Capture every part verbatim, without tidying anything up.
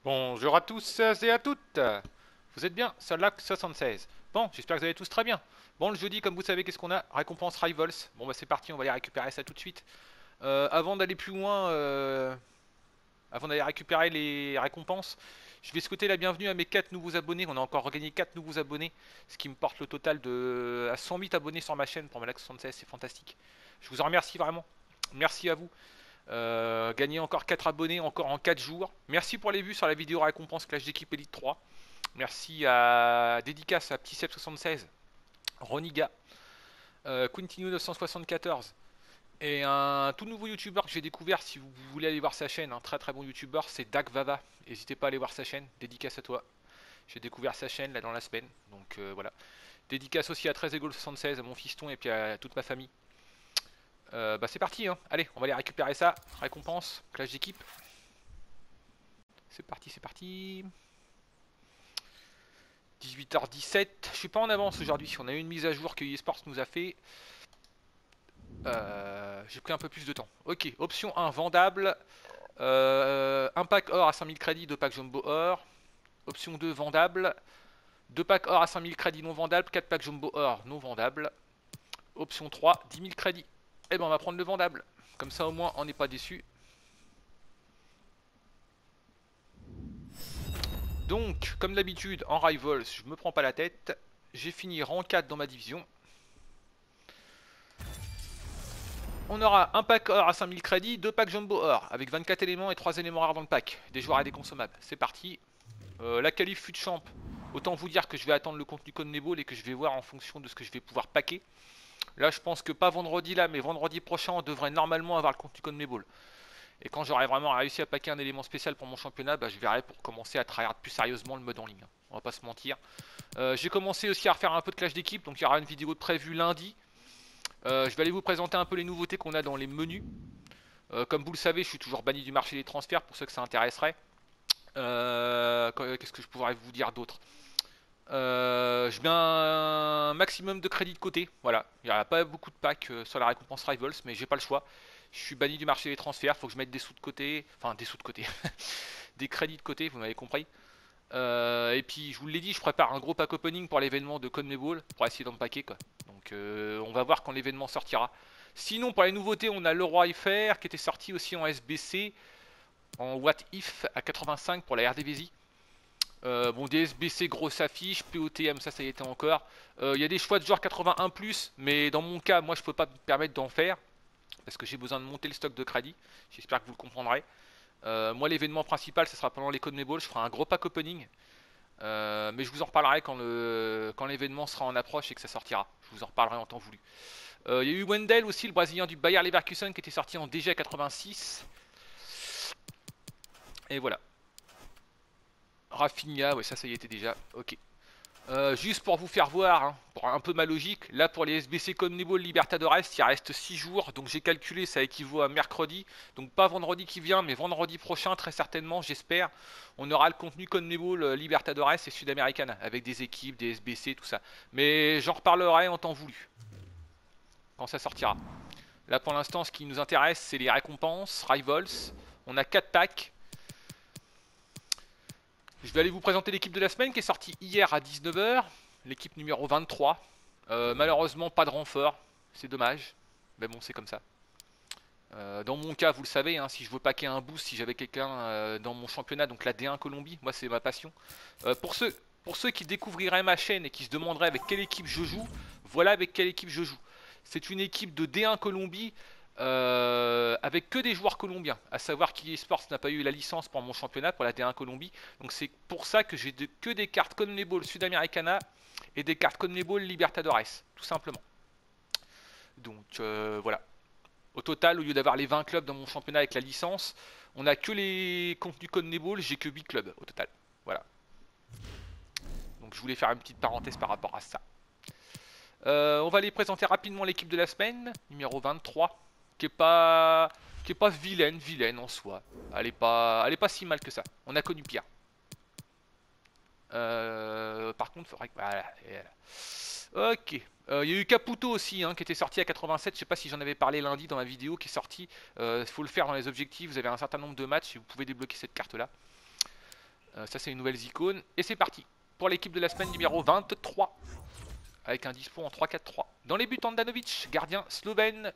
Bonjour à tous et à toutes. Vous êtes bien? Solak soixante-seize. Bon, j'espère que vous allez tous très bien. Bon, le jeudi, comme vous savez, qu'est-ce qu'on a? Récompense Rivals. Bon, bah c'est parti, on va aller récupérer ça tout de suite. Euh, avant d'aller plus loin, euh, avant d'aller récupérer les récompenses, je vais souhaiter la bienvenue à mes quatre nouveaux abonnés. On a encore regagné quatre nouveaux abonnés, ce qui me porte le total de à cent huit abonnés sur ma chaîne pour Malak soixante-seize. C'est fantastique. Je vous en remercie vraiment. Merci à vous. Euh, gagner encore quatre abonnés encore en quatre jours. Merci pour les vues sur la vidéo récompense Clash d'équipe Elite trois. Merci à dédicace à Petit Seb soixante-seize, Roniga, euh, Quintino neuf cent soixante-quatorze et un tout nouveau youtubeur que j'ai découvert. Si vous voulez aller voir sa chaîne, un très très bon youtubeur, c'est Dak Vava. N'hésitez pas à aller voir sa chaîne, dédicace à toi. J'ai découvert sa chaîne là dans la semaine, donc euh, voilà. Dédicace aussi à treize Ego soixante-seize, à mon fiston et puis à toute ma famille. Euh, bah c'est parti, hein. Allez, on va aller récupérer ça. Récompense, clash d'équipe. C'est parti, c'est parti. dix-huit heures dix-sept. Je suis pas en avance aujourd'hui. On a eu une mise à jour que eSports nous a fait. Euh, J'ai pris un peu plus de temps. Ok, option un, vendable. Euh, un pack or à cinq mille crédits, deux packs jumbo or. Option deux, vendable. deux packs or à cinq mille crédits non vendables, quatre packs jumbo or non vendables. Option trois, dix mille crédits. Eh ben on va prendre le vendable. Comme ça au moins on n'est pas déçu. Donc, comme d'habitude, en Rivals, je me prends pas la tête. J'ai fini rang quatre dans ma division. On aura un pack or à cinq mille crédits, deux packs jumbo or, avec vingt-quatre éléments et trois éléments rares dans le pack. Des joueurs et des consommables. C'est parti. Euh, la qualif fut de champ. Autant vous dire que je vais attendre le contenu CONMEBOL et que je vais voir en fonction de ce que je vais pouvoir packer. Là, je pense que pas vendredi là, mais vendredi prochain, on devrait normalement avoir le contenu CONMEBOL. Et quand j'aurai vraiment réussi à packer un élément spécial pour mon championnat, bah, je verrai pour commencer à travailler plus sérieusement le mode en ligne. On va pas se mentir. Euh, J'ai commencé aussi à refaire un peu de clash d'équipe, donc il y aura une vidéo de prévue lundi. Euh, je vais aller vous présenter un peu les nouveautés qu'on a dans les menus. Euh, comme vous le savez, je suis toujours banni du marché des transferts pour ceux que ça intéresserait. Euh, Qu'est-ce que je pourrais vous dire d'autre? euh, Je mets un maximum de crédits de côté. Voilà, il n'y a pas beaucoup de packs euh, sur la récompense Rivals, mais j'ai pas le choix. Je suis banni du marché des transferts, faut que je mette des sous de côté. Enfin, des sous de côté. Des crédits de côté, vous m'avez compris. Euh, et puis, je vous l'ai dit, je prépare un gros pack opening pour l'événement de CONMEBOL pour essayer d'en packer quoi. Donc, euh, on va voir quand l'événement sortira. Sinon, pour les nouveautés, on a le Roi F R qui était sorti aussi en S B C, en What If à quatre-vingt-cinq pour la R D V S I. Euh, bon, des S B C grosse affiche, P O T M, ça, ça y était encore. Il euh, y a des choix de genre quatre-vingt-un plus, mais dans mon cas, moi, je peux pas me permettre d'en faire parce que j'ai besoin de monter le stock de crédit. J'espère que vous le comprendrez. Euh, moi, l'événement principal, ce sera pendant les CONMEBOL. Je ferai un gros pack opening. Euh, mais je vous en reparlerai quand le quand l'événement sera en approche et que ça sortira. Je vous en reparlerai en temps voulu. Euh, Il y a eu Wendell aussi, le Brésilien du Bayer Leverkusen, qui était sorti en D G quatre-vingt-six. Et voilà. Rafinha, ouais, ça, ça y était déjà. Ok. Euh, juste pour vous faire voir, hein, pour un peu ma logique, là pour les S B C CONMEBOL Libertadores, il reste six jours, donc j'ai calculé, ça équivaut à mercredi, donc pas vendredi qui vient, mais vendredi prochain, très certainement, j'espère, on aura le contenu CONMEBOL Libertadores et Sudamericana, avec des équipes, des S B C, tout ça. Mais j'en reparlerai en temps voulu, quand ça sortira. Là pour l'instant, ce qui nous intéresse, c'est les récompenses, Rivals, on a quatre packs. Je vais aller vous présenter l'équipe de la semaine qui est sortie hier à dix-neuf heures. L'équipe numéro vingt-trois. Euh, malheureusement, pas de renfort. C'est dommage. Mais bon, c'est comme ça. Euh, dans mon cas, vous le savez, hein, si je veux packer un boost, si j'avais quelqu'un euh, dans mon championnat, donc la D un Colombie, moi c'est ma passion. Euh, pour, ceux, pour ceux qui découvriraient ma chaîne et qui se demanderaient avec quelle équipe je joue, voilà avec quelle équipe je joue. C'est une équipe de D un Colombie euh, avec que des joueurs colombiens. À savoir qu'eSports n'a pas eu la licence pour mon championnat, pour la D un Colombie. Donc c'est pour ça que j'ai de, que des cartes CONMEBOL Sudamericana et des cartes CONMEBOL Libertadores, tout simplement. Donc euh, voilà. Au total, au lieu d'avoir les vingt clubs dans mon championnat avec la licence, on a que les contenus CONMEBOL, j'ai que huit clubs au total. Voilà. Donc je voulais faire une petite parenthèse par rapport à ça. Euh, on va aller présenter rapidement l'équipe de la semaine, numéro vingt-trois, qui est pas qui est pas vilaine, vilaine en soi. Elle est pas, elle est pas si mal que ça. On a connu pire. Euh, par contre, faudrait que voilà, voilà. Ok. Il euh, y a eu Caputo aussi, hein, qui était sorti à quatre-vingt-sept. Je sais pas si j'en avais parlé lundi dans ma vidéo qui est sortie. Il euh, faut le faire dans les objectifs. Vous avez un certain nombre de matchs et vous pouvez débloquer cette carte-là. Euh, ça c'est une nouvelle icône. Et c'est parti pour l'équipe de la semaine numéro vingt-trois. Avec un dispo en trois quatre trois. Dans les buts, Handanovic, gardien slovène.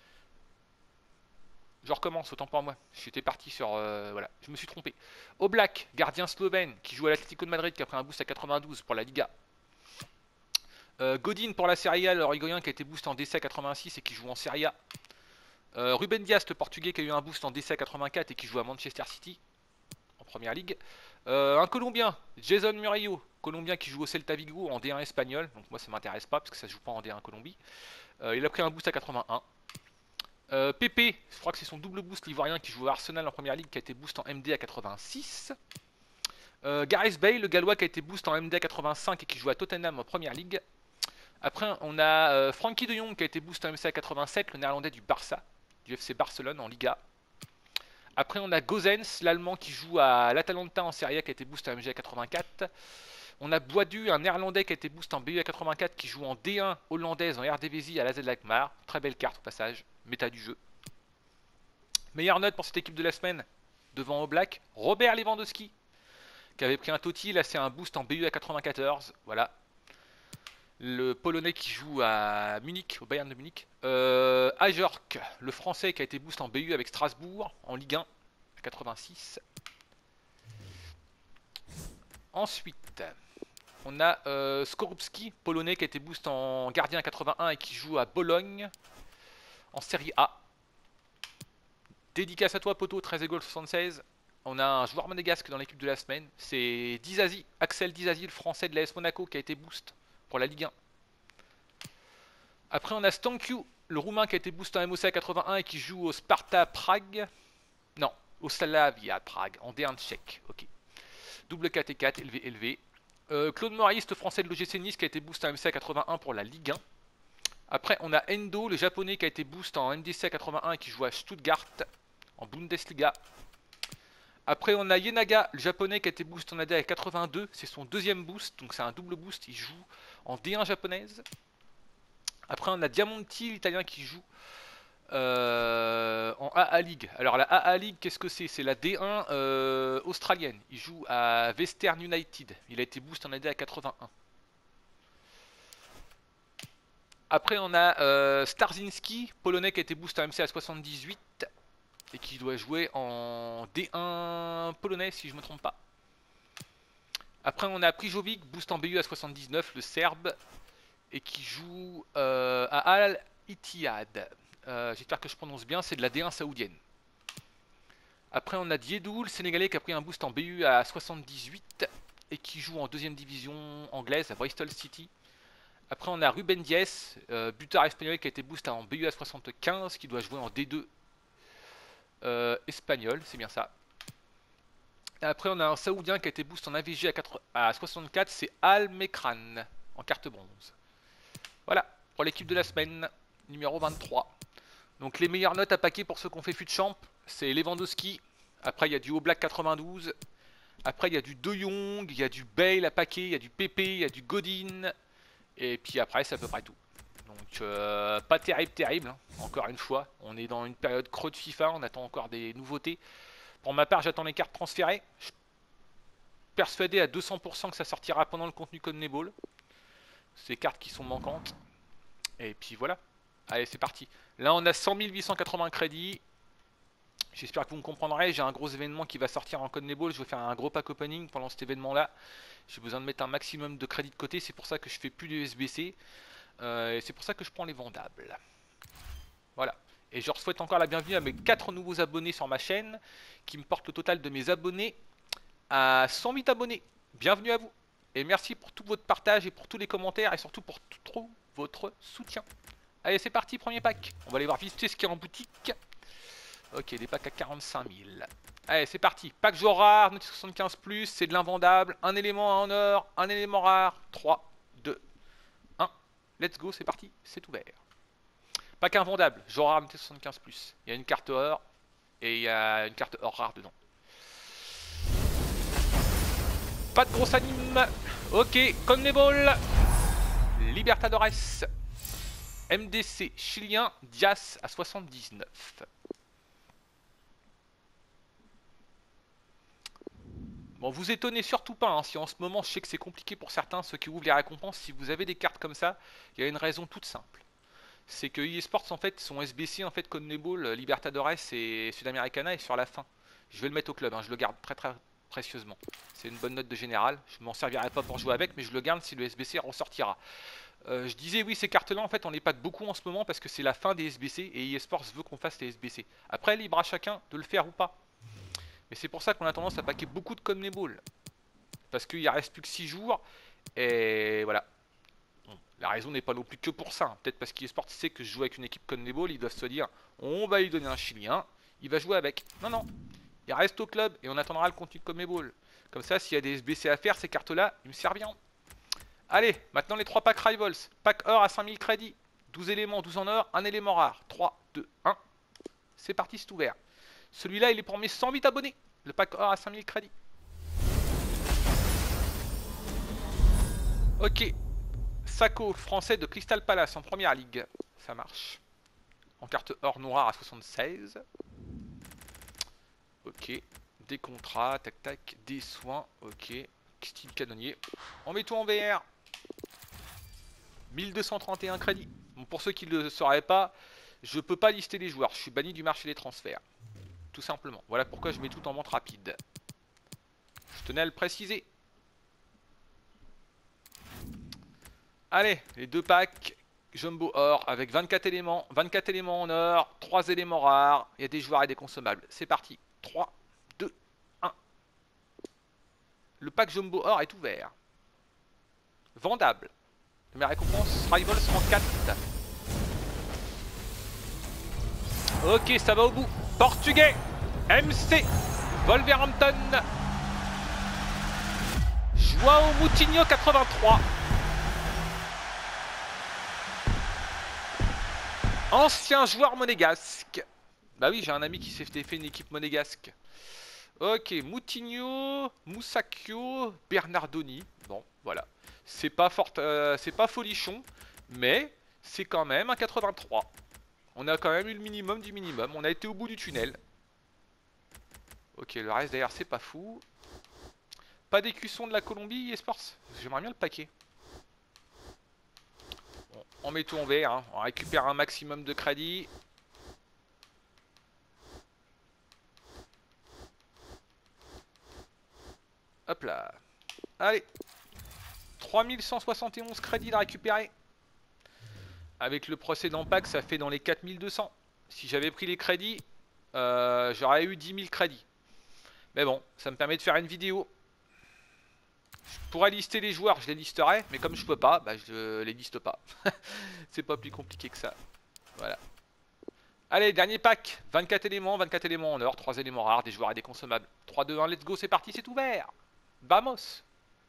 Je recommence, autant pour moi. J'étais parti sur... Euh, voilà, je me suis trompé. Oblak, gardien slovène, qui joue à l'Atlético de Madrid, qui a pris un boost à quatre-vingt-douze pour la Liga. Euh, Godin pour la Serie A, le Uruguayen qui a été boost en D C à quatre-vingt-six et qui joue en Serie A. Euh, Ruben Dias, le Portugais qui a eu un boost en D C à quatre-vingt-quatre et qui joue à Manchester City, en Première Ligue. Euh, un Colombien, Jason Murillo, Colombien qui joue au Celta Vigo en D un espagnol. Donc moi ça m'intéresse pas parce que ça ne joue pas en D un Colombie. Euh, il a pris un boost à quatre-vingt-un. Euh, Pépé, je crois que c'est son double boost l'ivoirien qui joue à Arsenal en Première Ligue qui a été boost en M D à quatre-vingt-six. Euh, Gareth Bale, le gallois qui a été boost en M D à quatre-vingt-cinq et qui joue à Tottenham en Première Ligue. Après on a euh, Frankie de Jong qui a été boost en M C à quatre-vingt-sept, le néerlandais du Barça, du F C Barcelone en Liga. Après on a Gozens, l'allemand qui joue à l'Atalanta en Serie A qui a été boost en M G à quatre-vingt-quatre. On a Boidu, un néerlandais qui a été boost en B U à quatre-vingt-quatre qui joue en D un hollandaise en Eredivisie à l'A Z Alkmaar. Très belle carte au passage, méta du jeu. Meilleure note pour cette équipe de la semaine, devant Oblak, Robert Lewandowski qui avait pris un Totti, là c'est un boost en B U à quatre-vingt-quatorze, voilà. Le Polonais qui joue à Munich, au Bayern de Munich. Euh, Ajork, le Français qui a été boost en B U avec Strasbourg, en Ligue un, à quatre-vingt-six. Ensuite, on a euh, Skorupski, Polonais qui a été boost en gardien à quatre-vingt-un et qui joue à Bologne, en Serie A. Dédicace à toi, Poto, treize égale soixante-seize. On a un joueur monégasque dans l'équipe de la semaine. C'est Dizazi, Axel Dizazi, le Français de l'A S Monaco qui a été boost pour la Ligue un. Après on a Stankiu, le Roumain qui a été boost en M O C à quatre-vingt-un et qui joue au Sparta Prague. Non, au Slavia Prague, en D un tchèque. Ok. Double quatre et quatre, élevé, élevé. Euh, Claude Moraïs, le Français de l'O G C Nice qui a été boost en M C à quatre-vingt-un pour la Ligue un. Après on a Endo, le Japonais qui a été boost en N D C à quatre-vingt-un et qui joue à Stuttgart, en Bundesliga. Après on a Yenaga, le Japonais qui a été boost en A D à quatre-vingt-deux, c'est son deuxième boost, donc c'est un double boost, il joue en D un japonaise. Après on a Diamonti, l'Italien qui joue euh, en A A League. Alors la A A League, qu'est-ce que c'est? C'est la D un euh, australienne, il joue à Western United, il a été boost en A D à quatre-vingt-un. Après on a euh, Starzinski, Polonais qui a été boost en M C à soixante-dix-huit et qui doit jouer en D un polonais si je ne me trompe pas. Après on a Prijovic, boost en B U à soixante-dix-neuf, le Serbe, et qui joue euh, à Al Ittihad. Euh, J'espère que je prononce bien, c'est de la D un saoudienne. Après on a Diedou, le Sénégalais qui a pris un boost en B U à soixante-dix-huit et qui joue en deuxième division anglaise à Bristol City. Après on a Ruben Dias, euh, buteur espagnol qui a été boost en B U à soixante-quinze, qui doit jouer en D deux euh, espagnol, c'est bien ça. Et après on a un Saoudien qui a été boost en A V G à, à soixante-quatre, c'est Al Mekran, en carte bronze. Voilà, pour l'équipe de la semaine, numéro vingt-trois. Donc les meilleures notes à paquer pour ceux qui ont fait fut champ, c'est Lewandowski. Après il y a du Oblak quatre-vingt-douze. Après il y a du De Jong, il y a du Bale à paquer, il y a du Pépé, il y a du Godin. Et puis après c'est à peu près tout. Donc euh, pas terrible, terrible, hein. Encore une fois, on est dans une période creux de FIFA, on attend encore des nouveautés. Pour ma part j'attends les cartes transférées. Je suis persuadé à deux cents pour cent que ça sortira pendant le contenu CONMEBOL. Ces cartes qui sont manquantes. Et puis voilà. Allez c'est parti. Là on a cent mille huit cent quatre-vingts crédits. J'espère que vous me comprendrez. J'ai un gros événement qui va sortir en CONMEBOL. Je vais faire un gros pack opening pendant cet événement là. J'ai besoin de mettre un maximum de crédits de côté. C'est pour ça que je fais plus de S B C. Euh, et c'est pour ça que je prends les vendables. Voilà. Et je souhaite encore la bienvenue à mes quatre nouveaux abonnés sur ma chaîne, qui me portent le total de mes abonnés à cent mille abonnés. Bienvenue à vous. Et merci pour tout votre partage et pour tous les commentaires et surtout pour tout, tout votre soutien. Allez c'est parti, premier pack. On va aller voir visiter ce qu'il y a en boutique. Ok, des packs à quarante-cinq mille. Allez c'est parti. Pack jour rare, noté soixante-quinze plus, c'est de l'invendable. Un élément en or, un élément rare. trois, deux, un. Let's go, c'est parti, c'est ouvert. Pack invendable, jour rare, noté soixante-quinze plus. Il y a une carte or et il y a une carte or rare dedans. Pas de gros anime. Ok, CONMEBOL. Libertadores. M D C chilien, Dias à soixante-dix-neuf. Bon, vous étonnez surtout pas, hein, si en ce moment je sais que c'est compliqué pour certains, ceux qui ouvrent les récompenses, si vous avez des cartes comme ça, il y a une raison toute simple. C'est que eSports en fait, son S B C en fait, CONMEBOL, Libertadores et Sudamericana est sur la fin. Je vais le mettre au club, hein, je le garde très très précieusement. C'est une bonne note de général, je m'en servirai pas pour jouer avec, mais je le garde si le S B C ressortira. Euh, je disais oui, ces cartes là en fait on les pack beaucoup en ce moment parce que c'est la fin des S B C et eSports veut qu'on fasse les S B C. Après libre à chacun de le faire ou pas. Mais c'est pour ça qu'on a tendance à packer beaucoup de CONMEBOL. Parce qu'il ne reste plus que six jours. Et voilà. Bon, la raison n'est pas non plus que pour ça. Hein. Peut-être parce qu'eSports sait que je joue avec une équipe CONMEBOL, ils doivent se dire on va lui donner un Chilien, il va jouer avec. Non, non. Il reste au club et on attendra le contenu de CONMEBOL. Comme ça, s'il y a des S B C à faire, ces cartes-là, ils me servent bien. Allez, maintenant les trois packs Rivals. Pack or à cinq mille crédits. douze éléments, douze en or, un élément rare. trois, deux, un. C'est parti, c'est ouvert. Celui-là, il est pour mes cent huit abonnés. Le pack or à cinq mille crédits. Ok. Sako, français de Crystal Palace en première ligue. Ça marche. En carte or noire à soixante-seize. Ok. Des contrats, tac tac. Des soins, ok. Style canonnier. On met tout en V R. mille deux cent trente et un crédits. Bon, pour ceux qui ne le sauraient pas, je peux pas lister les joueurs. Je suis banni du marché des transferts. Tout simplement. Voilà pourquoi je mets tout en vente rapide. Je tenais à le préciser. Allez, les deux packs Jumbo Or avec vingt-quatre éléments. vingt-quatre éléments en or, trois éléments rares. Il y a des joueurs et des consommables. C'est parti. trois, deux, un. Le pack Jumbo Or est ouvert. Vendable. Mes récompenses Rivals trente-quatre. Ok, ça va au bout. Portugais, M C, Wolverhampton, João Moutinho quatre-vingt-trois. Ancien joueur monégasque. Bah oui, j'ai un ami qui s'est fait une équipe monégasque. Ok, Moutinho, Moussakio, Bernardoni. Bon, voilà. C'est pas fort, euh, c'est pas folichon, mais c'est quand même un quatre-vingt-trois. On a quand même eu le minimum du minimum. On a été au bout du tunnel. Ok, le reste d'ailleurs c'est pas fou. Pas d'écusson de la Colombie, eSports. J'aimerais bien le paquet. Bon, on met tout en vert, hein. On récupère un maximum de crédit. Hop là. Allez. trois mille cent soixante et onze crédits à récupérer. Avec le précédent pack, ça fait dans les quatre mille deux cents. Si j'avais pris les crédits, euh, j'aurais eu dix mille crédits. Mais bon, ça me permet de faire une vidéo. Je pourrais lister les joueurs, je les listerai, mais comme je peux pas, bah je les liste pas. C'est pas plus compliqué que ça. Voilà. Allez, dernier pack. vingt-quatre éléments, vingt-quatre éléments en or, trois éléments rares, des joueurs et des consommables. trois, deux, un, let's go, c'est parti, c'est ouvert. Vamos.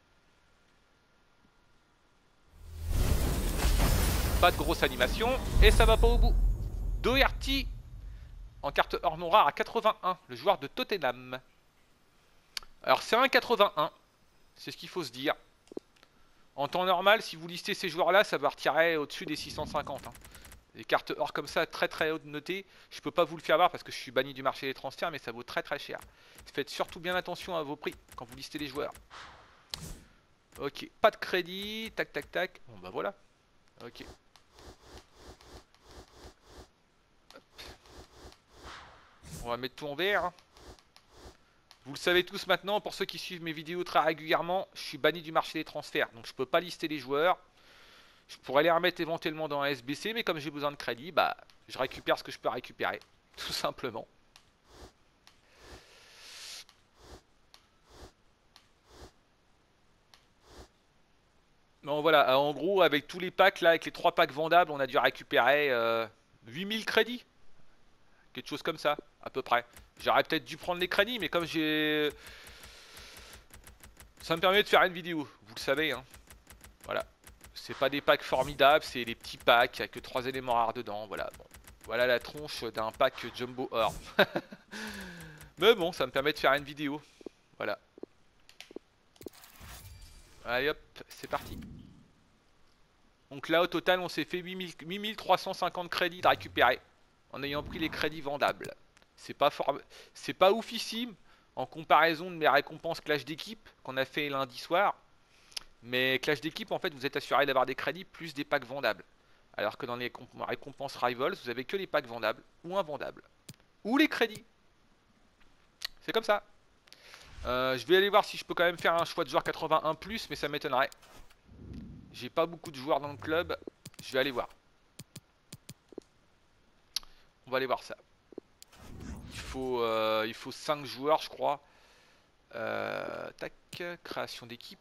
Pas de grosse animation, et ça va pas au bout. Doherty en carte or non rare à quatre-vingt-un, le joueur de Tottenham. Alors c'est un quatre-vingt-un, c'est ce qu'il faut se dire. En temps normal, si vous listez ces joueurs-là, ça va retirer au-dessus des six cent cinquante. Hein. Les cartes or comme ça, très très hautes notées, je peux pas vous le faire voir parce que je suis banni du marché des transferts, mais ça vaut très très cher. Faites surtout bien attention à vos prix quand vous listez les joueurs. Ok, pas de crédit, tac tac tac. Bon bah voilà. Ok. Hop. On va mettre tout en vert. Hein. Vous le savez tous maintenant, pour ceux qui suivent mes vidéos très régulièrement, je suis banni du marché des transferts. Donc je peux pas lister les joueurs. Je pourrais les remettre éventuellement dans un S B C, mais comme j'ai besoin de crédit, bah je récupère ce que je peux récupérer. Tout simplement. Bon voilà, en gros avec tous les packs là, avec les trois packs vendables, on a dû récupérer euh, huit mille crédits. Quelque chose comme ça, à peu près. J'aurais peut-être dû prendre les crédits, mais comme j'ai... Ça me permet de faire une vidéo, vous le savez. Hein. Voilà. C'est pas des packs formidables, c'est les petits packs, il n'y a que trois éléments rares dedans. Voilà, bon. Voilà la tronche d'un pack Jumbo Or. Mais bon, ça me permet de faire une vidéo. Voilà. Allez hop, c'est parti. Donc là au total on s'est fait huit mille trois cent cinquante crédits de récupérer en ayant pris les crédits vendables. C'est pas for... c'est pas oufissime. en comparaison de mes récompenses Clash d'équipe qu'on a fait lundi soir. Mais Clash d'équipe, en fait, vous êtes assuré d'avoir des crédits plus des packs vendables. Alors que dans les récompenses Rivals, vous avez que les packs vendables ou invendables. Ou les crédits. C'est comme ça. Euh, je vais aller voir si je peux quand même faire un choix de joueur quatre-vingt-un plus, mais ça m'étonnerait. J'ai pas beaucoup de joueurs dans le club. Je vais aller voir. On va aller voir ça. Il faut, euh, il faut cinq joueurs, je crois. Euh, tac, création d'équipe.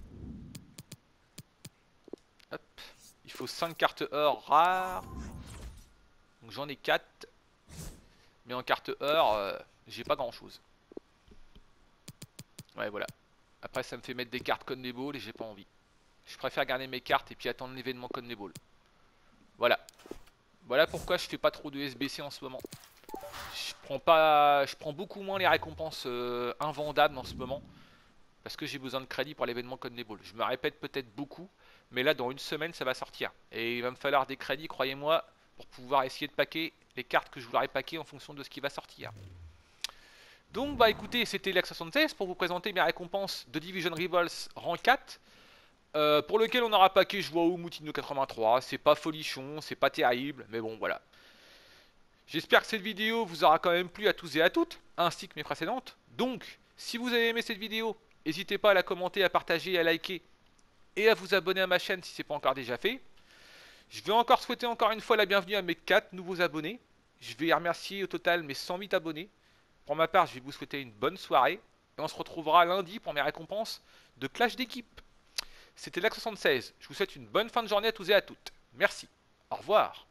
Hop. Il faut cinq cartes or rares. Donc j'en ai quatre. Mais en carte or, euh, j'ai pas grand chose. Ouais, voilà. Après, ça me fait mettre des cartes Conmebol et j'ai pas envie. Je préfère garder mes cartes et puis attendre l'événement Conmebol. Voilà. Voilà pourquoi je fais pas trop de S B C en ce moment. Je prends pas, je prends beaucoup moins les récompenses euh, invendables en ce moment. Parce que j'ai besoin de crédit pour l'événement Conmebol. Je me répète peut-être beaucoup. Mais là, dans une semaine, ça va sortir. Et il va me falloir des crédits, croyez-moi, pour pouvoir essayer de packer les cartes que je voudrais packer en fonction de ce qui va sortir. Donc bah écoutez, c'était Lex soixante-seize pour vous présenter mes récompenses de Division Rivals rang quatre. Euh, pour lequel on aura packé Joao Moutinho quatre-vingt-trois. C'est pas folichon, c'est pas terrible, mais bon voilà. J'espère que cette vidéo vous aura quand même plu à tous et à toutes, ainsi que mes précédentes. Donc, si vous avez aimé cette vidéo, n'hésitez pas à la commenter, à partager, à liker et à vous abonner à ma chaîne si ce n'est pas encore déjà fait. Je vais encore souhaiter encore une fois la bienvenue à mes quatre nouveaux abonnés. Je vais remercier au total mes cent huit abonnés. Pour ma part, je vais vous souhaiter une bonne soirée. Et on se retrouvera lundi pour mes récompenses de Clash d'équipe. C'était Lex soixante-seize. Je vous souhaite une bonne fin de journée à tous et à toutes. Merci. Au revoir.